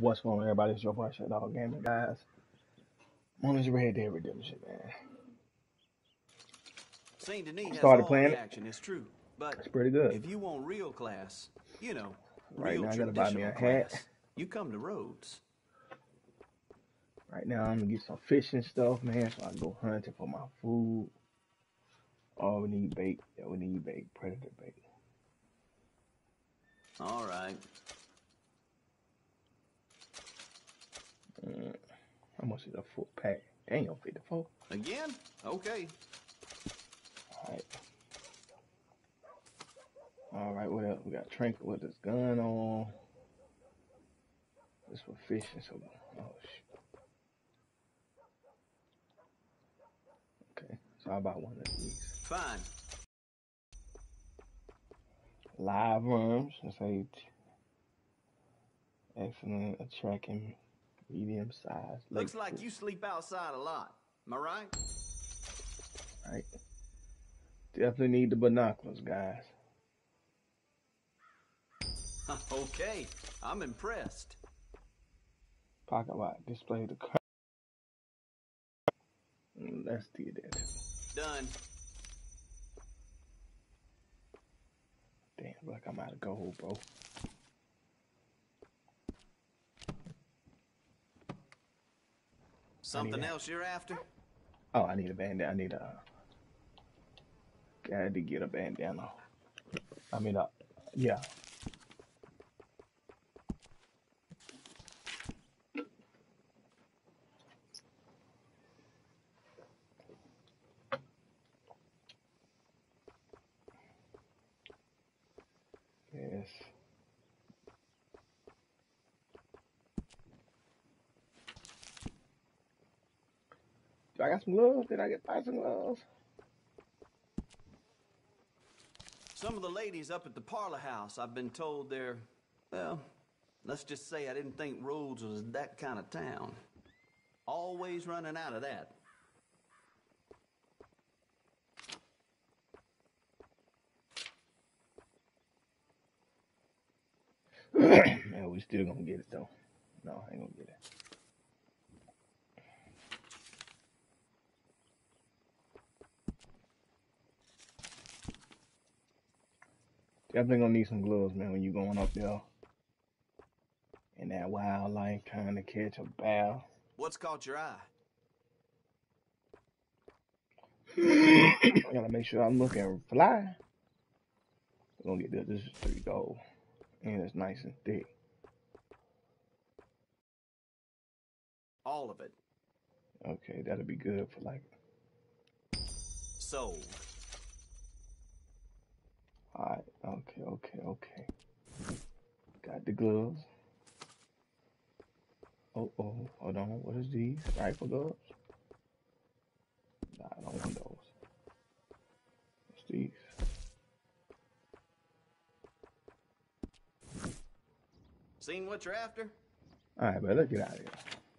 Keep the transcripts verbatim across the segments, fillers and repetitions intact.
What's going on, everybody? It's your boy, Shut Dog Gaming, guys. Moment Red Dead Redemption, man. Saint Denis has Started all playing the it. action, it's true. But It's pretty good. if you want real class, you know, Right real now, I gotta buy me a traditional hat. class, you come to Rhodes. Right now, I'm gonna get some fishing stuff, man, so I can go hunting for my food. Oh, we need bait. Yeah, we need bait. Predator bait. All right. Mm, how much is a full pack? Damn, fifty-four. Again? Okay. Alright. Alright, what else? We got Trinket with his gun on. This for fishing, so. Oh, shit. Okay, so I bought one of these. Fine. Live worms. Let's say excellent, attracting medium size. Looks like you sleep outside a lot. Am I right? Right. Definitely need the binoculars, guys. Okay, I'm impressed. Pocket watch. Display the. Let's do that. Done. Damn, like I'm out of gold, bro. Something else you're after? Oh, I need a bandana. I need a. Gotta get a bandana. I mean, uh, yeah. Yes. Do I got some gloves? Did I get buy some gloves? Some of the ladies up at the parlor house, I've been told they're, well, let's just say I didn't think Rhodes was that kind of town. Always running out of that. Man, we still gonna get it though. No, I ain't gonna get it. Definitely gonna need some gloves, man, when you going up there in that wildlife trying to catch a bear. What's caught your eye? I gotta make sure I'm looking fly. We're gonna get this. This is three gold. And it's nice and thick. All of it. Okay, that'll be good for like. Sold. Alright, okay, okay, okay. Got the gloves. Oh, oh, hold on. What is these? Rifle gloves? Nah, I don't want those. What's these? Seen what you're after? Alright, but let's get out of here.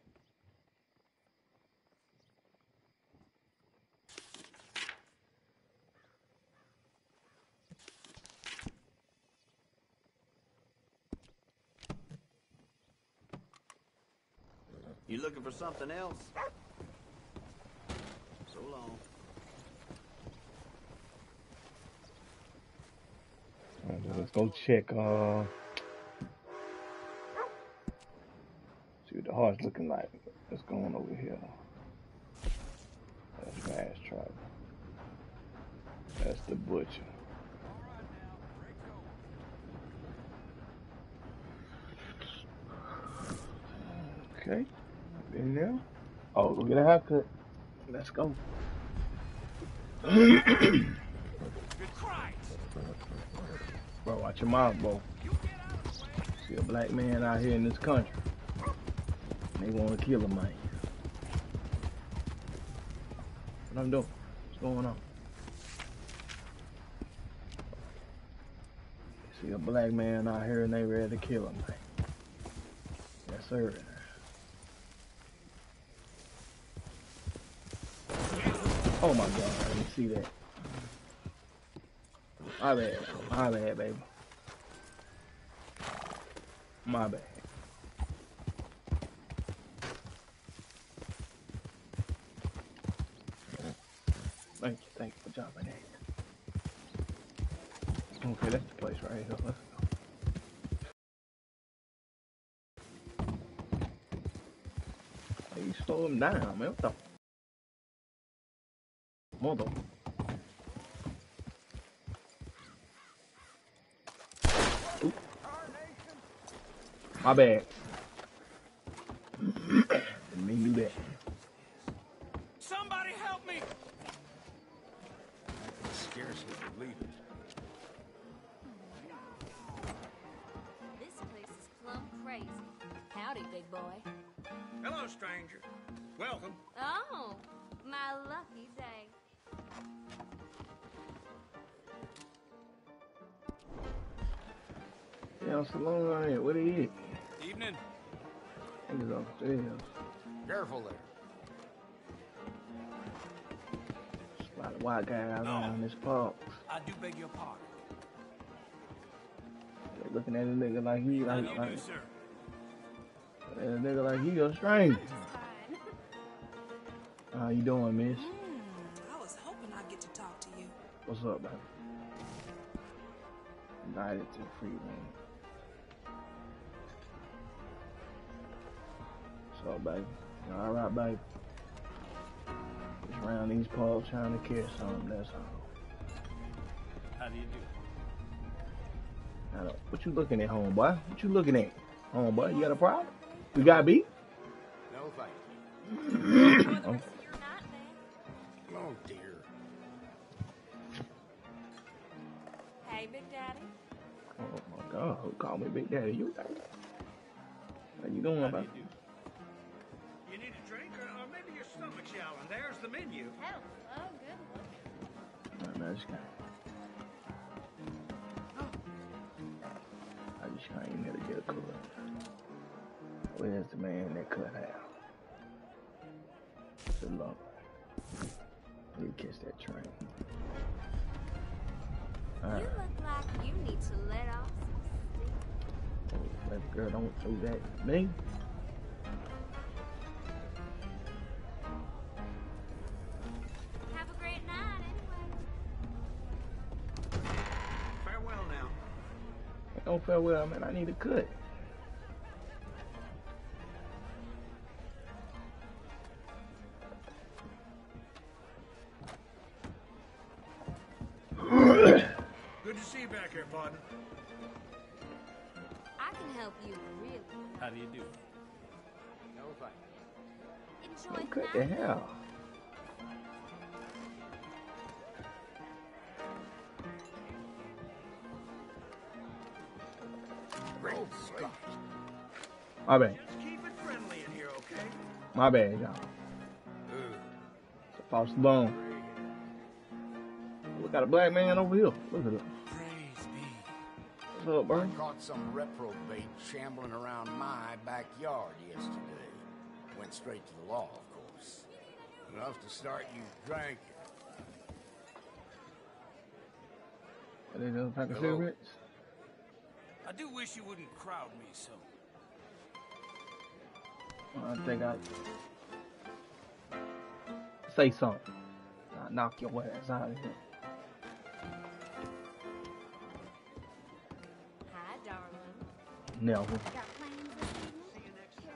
You looking for something else? So long. Alright, let's go check, uh... see what the heart's looking like. What's going over here? That's Fast Travel. That's the Butcher. Okay. Been there. Oh, go get a haircut. Let's go. Bro, watch your mouth, bro. See a black man out here in this country. They want to kill him, man. What I'm doing? What's going on? See a black man out here and they ready to kill him, man. Yes, sir. Oh my God, I didn't see that. My bad, my bad, baby. My bad. Thank you, thank you for jumping in. Okay, that's the place right here. Let's go. Hey, you slow him down, man. What the mother? Oop. My bad. Didn't mean to do that. Somebody help me! I can scarcely believe it. This place is plumb crazy. Howdy, big boy. Hello, stranger. Welcome. Oh, my lucky day. Yeah, Salone right here. What are you? Evening. Niggas upstairs. Careful there. There's a lot of white guys No. around this park. I do beg your pardon. They're looking at a nigga like he How like, do you like do, sir? a nigga like he a stranger. Just fine. How you doing, miss? Hmm, I was hoping I'd get to talk to you. What's up, baby? Invited to the free room. What's up, baby? All right, baby. Just around these parks trying to catch something, that's all. How do you do? I don't, what you looking at, homeboy? What you looking at? Homeboy, you got a problem? We got beat? No thank Enjoy the rest of your night, then. you. Oh dear. Hey, Big Daddy. Oh my God, who called me Big Daddy? You got How you doing, How do baby? you do? You need a drink, or, or maybe your stomach's yowling. There's the menu. Hello, good look. No, no, just came. I just came here to get a cut. Where's the man that cut out? Good luck. You catch that train. All right. You look like you need to let off some steam. Oh, baby girl, don't say that to me. Have a great night, anyway. Farewell now. Don't feel well, man. I need a cut. Good to see you back here, partner. I can help you, really. How do you do? No thank you. Enjoy Don't the cut the night. hell. Great Scott. My bad. Just keep it friendly in here, okay? My bad, y'all. Ooh. It's a false alarm. Look at a black man over here. Look at it. Praise be. What's up, bro? I caught some reprobate shambling around my backyard yesterday. Went straight to the law, of course. Enough to start you drinking. Are they just a pack of Hello. cigarettes? I do wish you wouldn't crowd me so. I think I say something. I'll knock your ass out of here. Hi, darling. Never. Got plans this evening?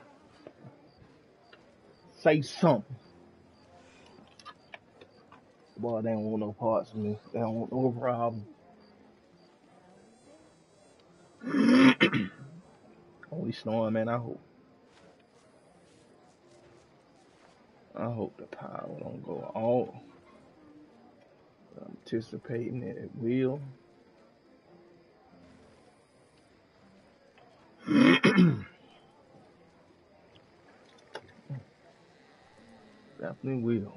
Say something. Boy, they don't want no parts of me. They don't want no problem. Only snoring, man. I hope. I hope the power don't go off. I'm anticipating that it will. Definitely will.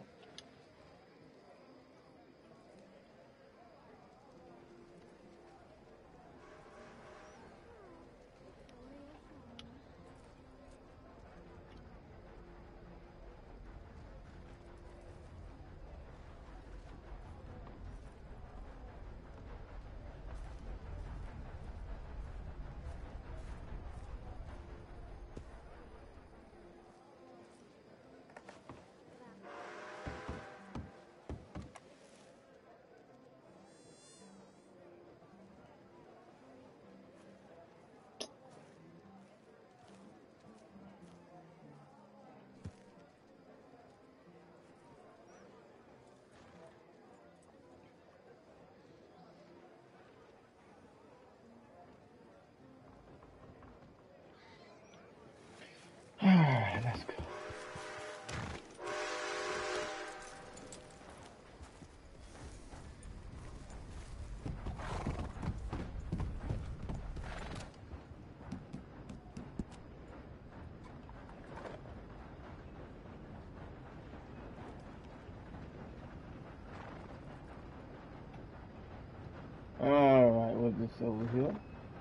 What's over here?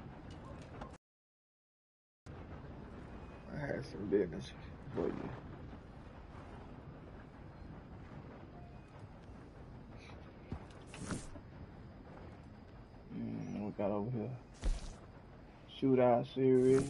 I had some business for you. Mm, what we got over here? Shootout series.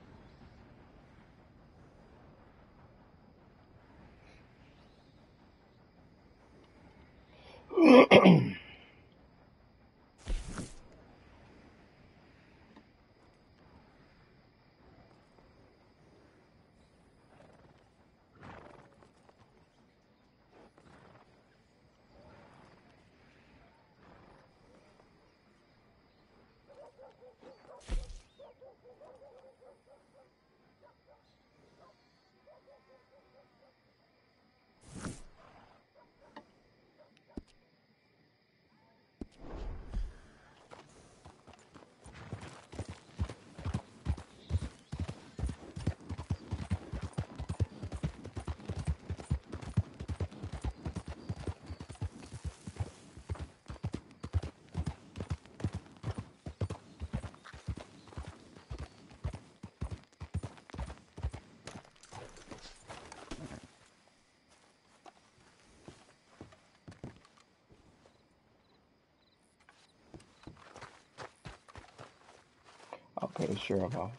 Okay, the sheriff office.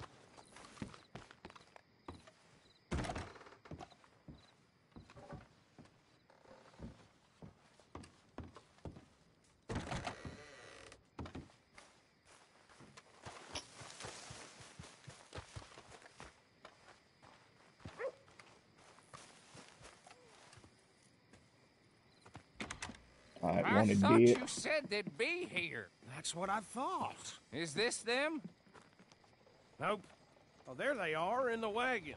I I wanted thought dead. you said they'd be here. That's what I thought. Is this them? Nope. Oh, there they are in the wagon.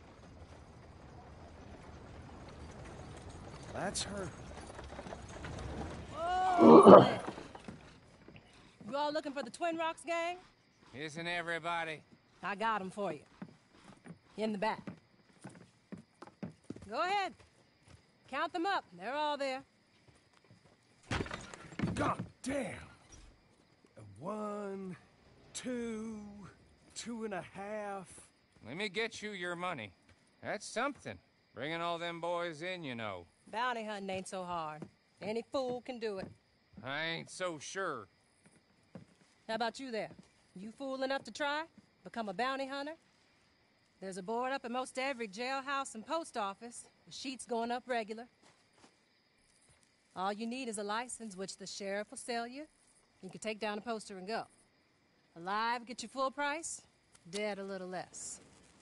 That's her. Oh, you all looking for the Twin Rocks gang? Isn't everybody? I got them for you. In the back. Go ahead. Count them up. They're all there. God damn. One, two, two and a half. Let me get you your money. That's something. Bringing all them boys in, you know. Bounty hunting ain't so hard. Any fool can do it. I ain't so sure. How about you there? You fool enough to try? Become a bounty hunter? There's a board up at most every jailhouse and post office. The sheet's going up regular. All you need is a license, which the sheriff will sell you. You can take down a poster and go. Alive, get your full price. Dead, a little less.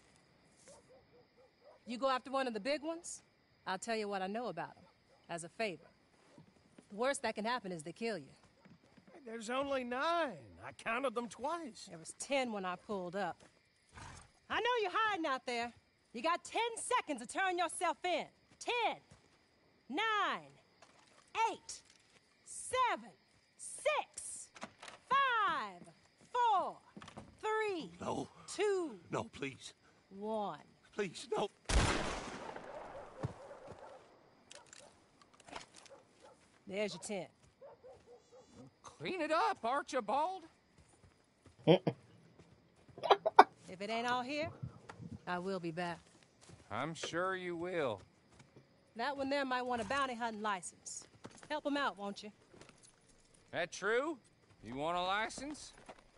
You go after one of the big ones, I'll tell you what I know about them, as a favor. The worst that can happen is they kill you. There's only nine. I counted them twice. There was ten when I pulled up. I know you're hiding out there. You got ten seconds to turn yourself in. Ten, nine, eight, seven, six, five, four, three, No. two, No, please. one. Please, no. There's your ten. Clean it up, Archibald. If it ain't all here, I will be back. I'm sure you will. That one there might want a bounty hunting license. Help him out, won't you? That true? You want a license?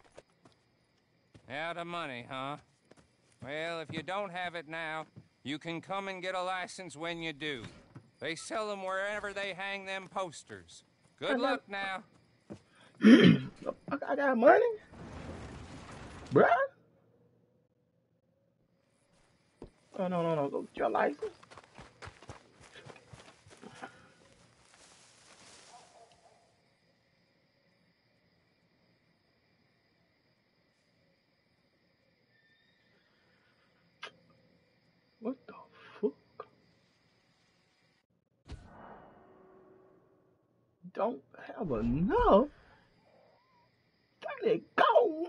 Out of money, huh? Well, if you don't have it now, you can come and get a license when you do. They sell them wherever they hang them posters. Good luck now. I got money, bruh. Oh no no no! Go get your license. What the fuck? Don't have enough. Let it go.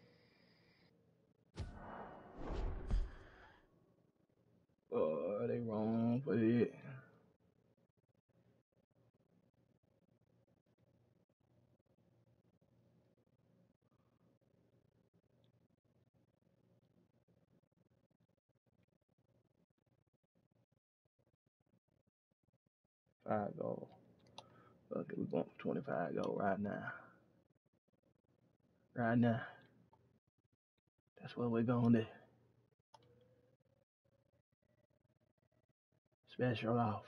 Oh, they wrong for it. twenty-five gold. Okay, we're going for twenty-five gold right now. Right now. That's what we're gonna do. Special offer.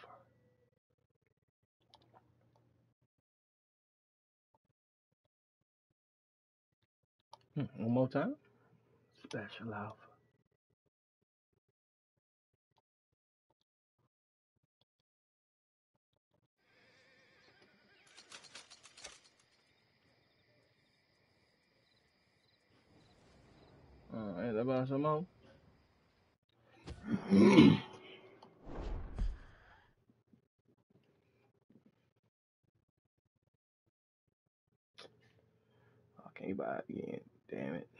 Hmm, one more time. Special offer. Alright, that about some more? I can't buy it again. Damn it.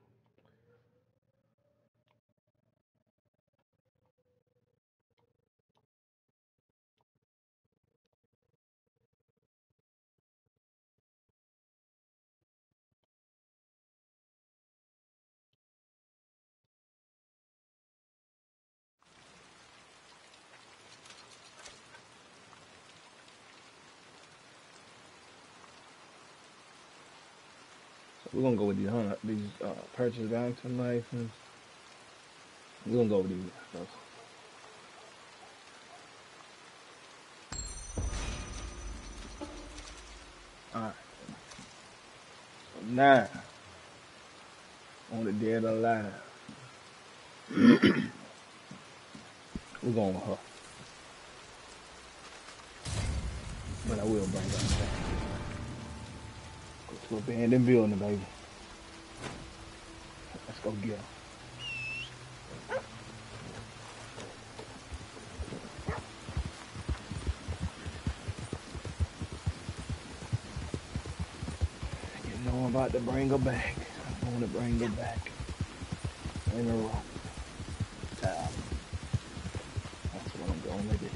So we're gonna go with these hundred these uh purchase banking license. We're gonna go with these stuff. Alright. So now on the dead or alive. We're going with her. But I will bring her back. Go to abandoned building, baby. Let's go get her. You know I'm about to bring her back. I want to bring her back. In a row. That's what I'm going to do.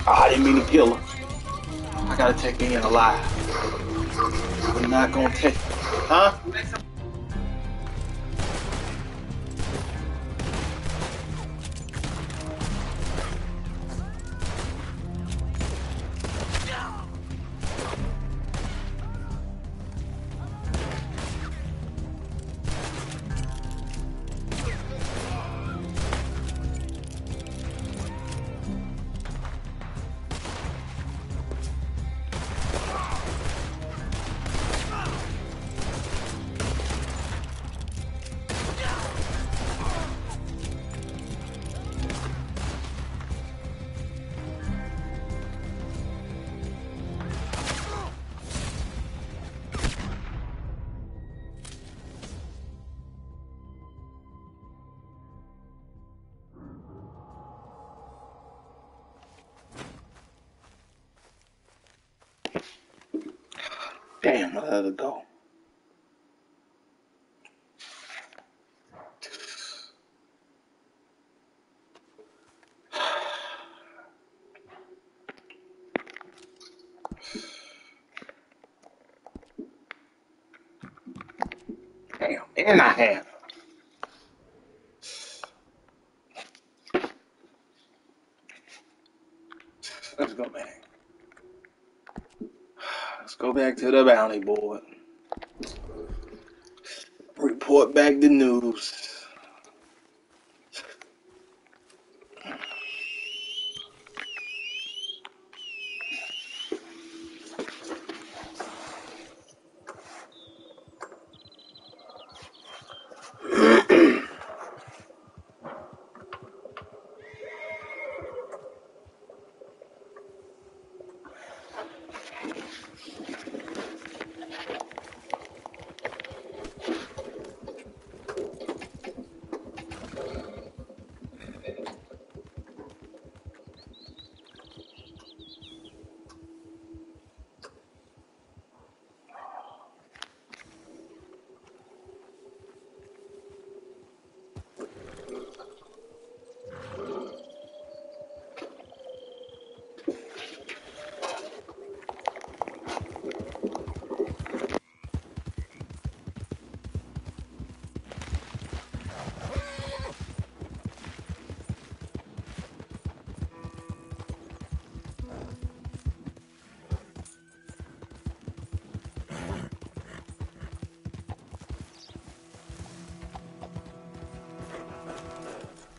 Oh, I didn't mean to kill her. I gotta take her in alive. We're not gonna take her. Huh? Damn, I let it go. Damn, and I have. Let's go back. Let's go back to the bounty board. Report back the news.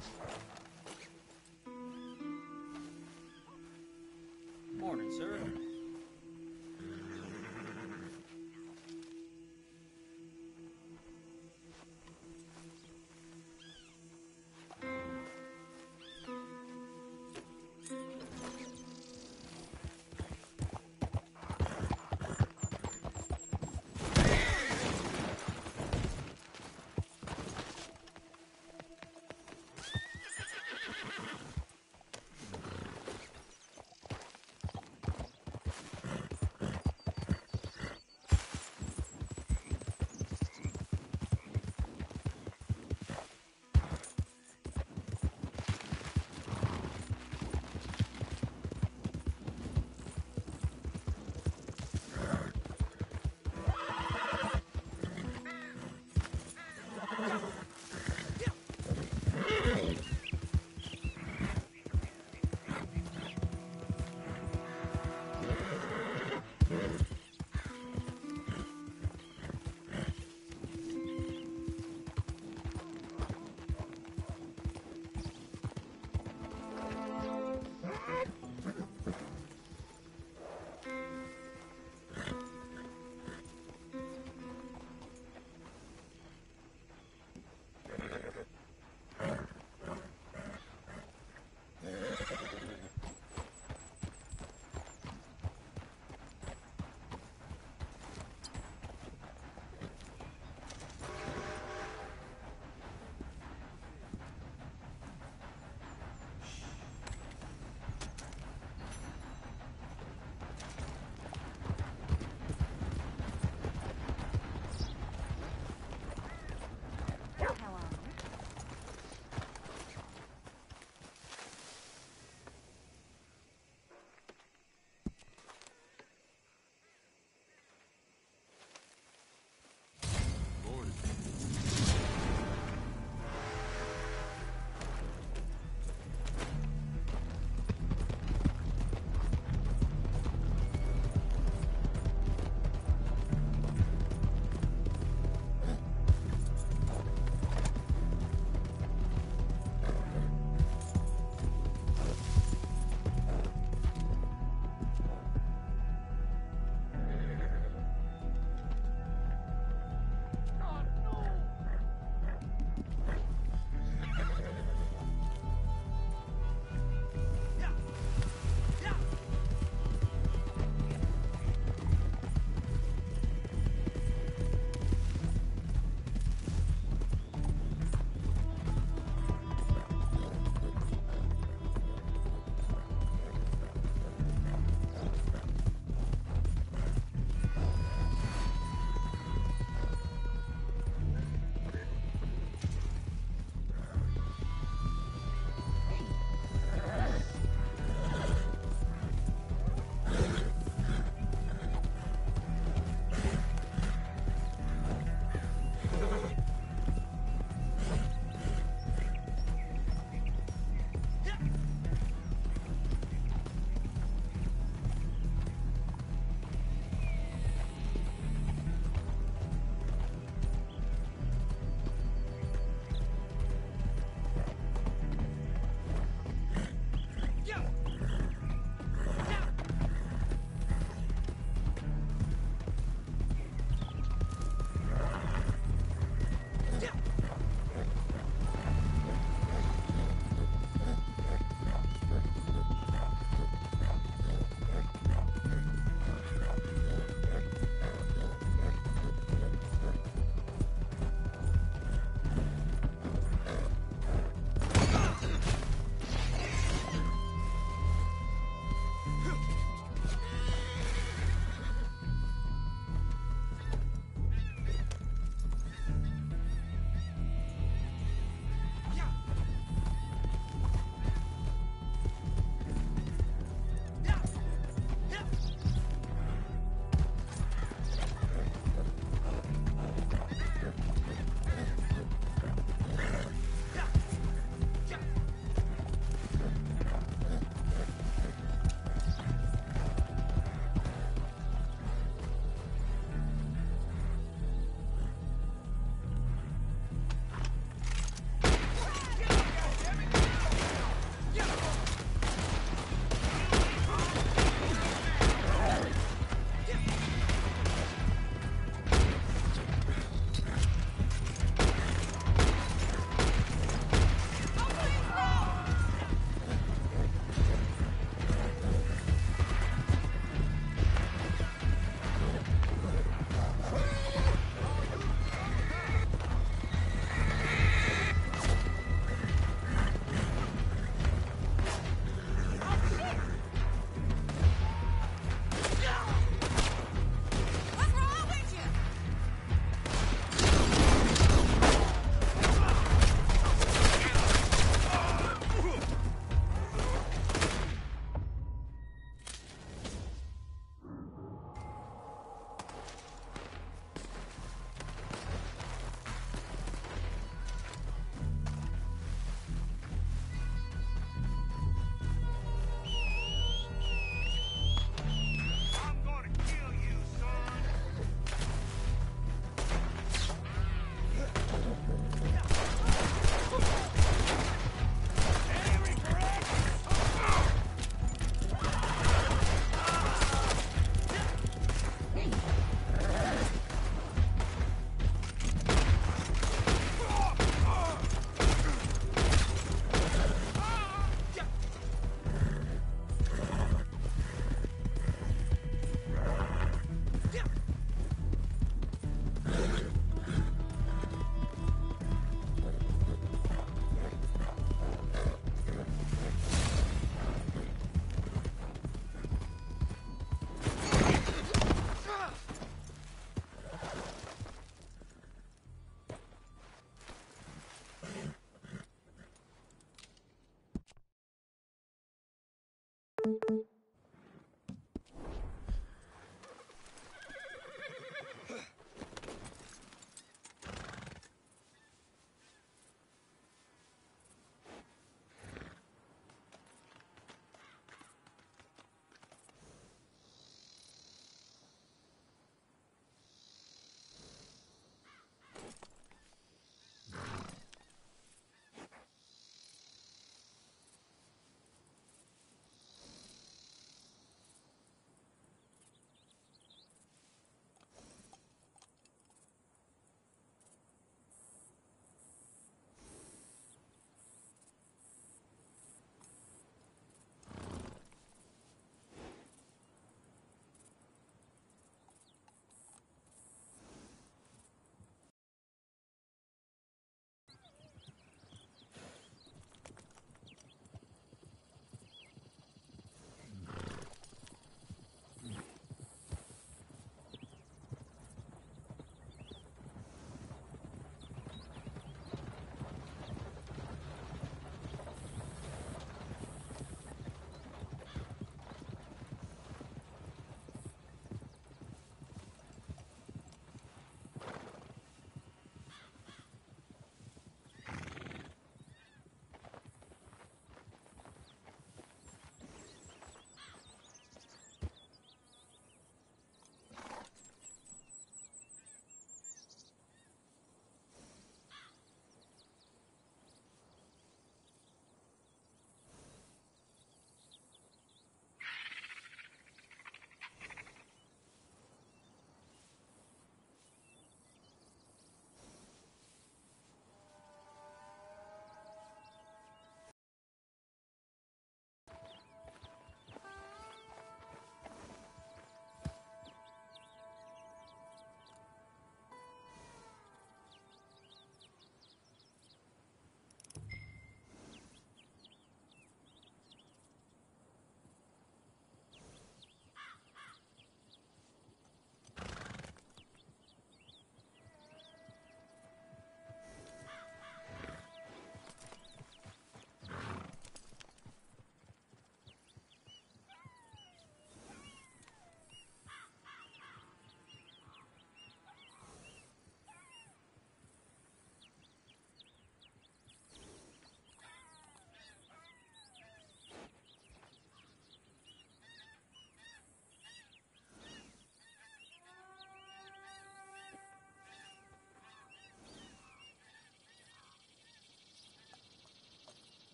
Morning, sir.